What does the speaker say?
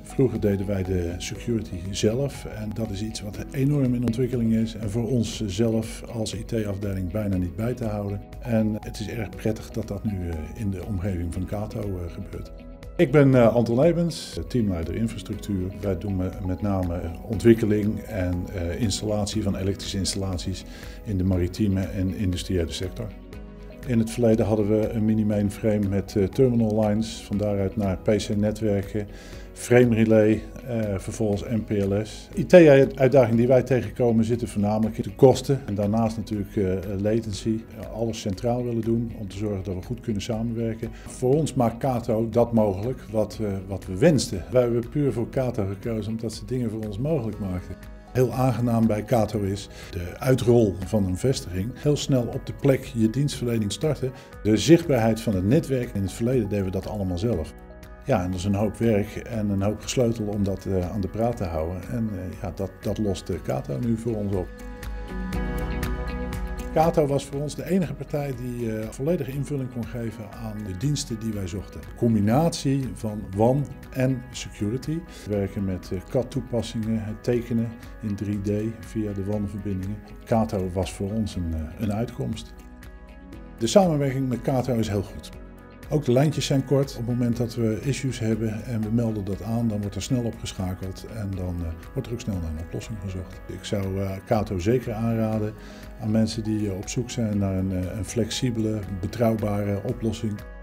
Vroeger deden wij de security zelf en dat is iets wat enorm in ontwikkeling is en voor ons zelf als IT-afdeling bijna niet bij te houden. En het is erg prettig dat dat nu in de omgeving van Kato gebeurt. Ik ben Anton Ebens, teamleider infrastructuur. Wij doen met name ontwikkeling en installatie van elektrische installaties in de maritieme en industriële sector. In het verleden hadden we een mini-mainframe met terminal lines, van daaruit naar PC-netwerken, frame relay, vervolgens MPLS. IT-uitdagingen die wij tegenkomen zitten voornamelijk in de kosten en daarnaast natuurlijk latency. Alles centraal willen doen om te zorgen dat we goed kunnen samenwerken. Voor ons maakt Kato dat mogelijk wat we wensten. Wij hebben puur voor Kato gekozen omdat ze dingen voor ons mogelijk maakten. Heel aangenaam bij Kato is de uitrol van een vestiging. Heel snel op de plek je dienstverlening starten. De zichtbaarheid van het netwerk. In het verleden deden we dat allemaal zelf. Ja, en dat is een hoop werk en een hoop gesleutel om dat aan de praat te houden. En dat lost Kato nu voor ons op. Kato was voor ons de enige partij die volledige invulling kon geven aan de diensten die wij zochten. De combinatie van WAN en security. We werken met CAD-toepassingen, het tekenen in 3D via de WAN-verbindingen. Kato was voor ons een uitkomst. De samenwerking met Kato is heel goed. Ook de lijntjes zijn kort. Op het moment dat we issues hebben en we melden dat aan, dan wordt er snel opgeschakeld en dan wordt er ook snel naar een oplossing gezocht. Ik zou Kato zeker aanraden aan mensen die op zoek zijn naar een flexibele, betrouwbare oplossing.